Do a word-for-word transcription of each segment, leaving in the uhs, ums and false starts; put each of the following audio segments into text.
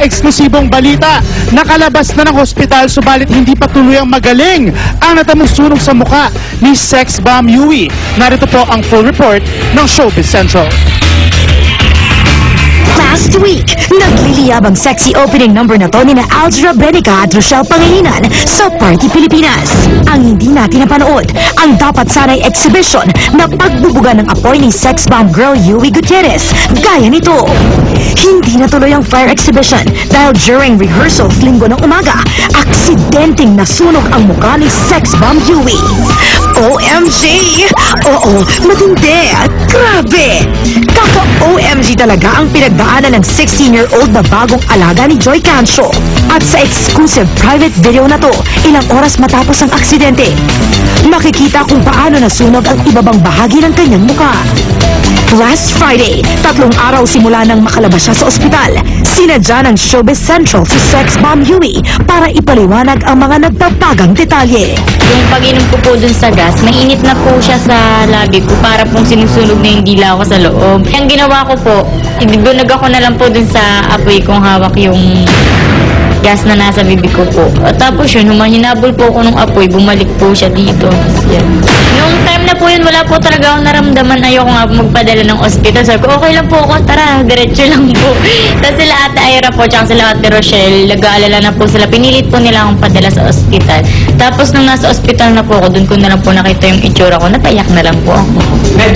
eksklusibong balita. Nakalabas na ng hospital subalit hindi pa tuluyang magaling ang natamong sunog sa muka ni sex bomb Yui. Narito po ang full report ng Showbiz Central. Last week, nagliliyab ang sexy opening number na to ni na Aldra Benica at Rochelle Pangilinan sa Party Pilipinas. Ang hindi natin napanood, ang dapat sanay exhibition na pagbubuga ng apoy ni sex bomb girl Yui Gutierrez. Gaya nito. Hindi natuloy ang fire exhibition dahil during rehearsals linggo ng umaga, aksidenteng nasunog ang mukha ni sex bomb Yui. O M G! Oo, matindi! Grabe! Kaka-O M G talaga ang pinagdaanan ng sixteen-year-old na bagong alaga ni Joy Cancio. At sa exclusive private video na to, ilang oras matapos ang aksidente, makikita kung paano nasunog ang ibabang bahagi ng kanyang mukha. Last Friday, tatlong araw simula nang makalabas siya sa ospital, sinadya ng Showbiz Central si sex bomb Yui para ipaliwanag ang mga nagtapagang detalye. Yung pag-inom ko po dun sa gas, mainit na po siya sa labi ko para pong sinusunog na yung dila ko sa loob. Ang ginawa ko po, ibinag ako na lang po dun sa apoy kong hawak yung gas na nasa bibig ko po. At tapos yun, humahinabol po ako ng apoy, bumalik po siya dito. Yan. Nung time na po yun, wala po talaga akong naramdaman. Ayoko nga magpadala ng ospital. Sabi ko, okay lang po ako, tara, diretso lang po. Tapos sila Ate Ira po, tsaka sila Ate Rochelle, nag-aalala na po sila. Pinilit po nila akong padala sa ospital. Tapos nung nasa ospital na po ako, dun ko na lang po nakita yung itsura ko, napayak na lang po ako.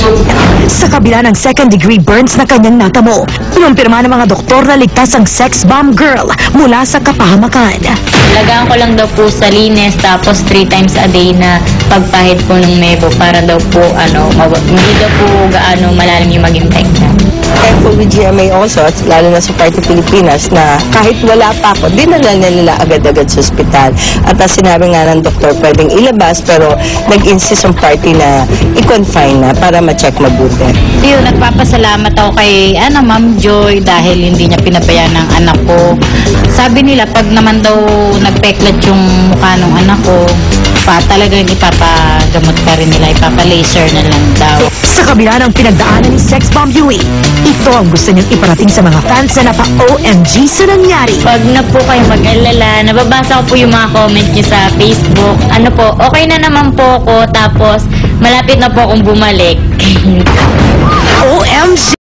Sa kabila ng second degree burns na kanyang natamo, inumpirma ng mga doktor na ligtas ang sex bomb girl mula sa kapahamakan. Lagaan ko lang daw po sa linis, tapos three times a day na pagpahid po ng mebo para daw po, ano, hindi daw po gaano malalim yung maging tekna. Careful with G M A also, at lalo na sa Party Pilipinas, na kahit wala pa ako, dinala na nila agad-agad sa ospital. At as sinabi nga ng doktor, pwedeng ilabas, pero nag-insist ang party na i-confine na para ma-check mabuti. Yun, nagpapasalamat ako kay ano, Ma'am Joy dahil hindi niya pinabayaan ng anak ko. Sabi nila, pag naman daw nagpeklat yung mukha ng anak ko, pa talagang ipapagamot pa rin nila, ipapa-laser na lang daw. Sa kabila ng pinagdaanan ni sex bomb Yui, ito ang gusto niyang iparating sa mga fans na napa-O M G sa nangyari. Pag na po kayo mag-alala, nababasa ko po yung mga comment niyo sa Facebook. Ano po, okay na naman po ako, tapos malapit na po akong bumalik. O M G!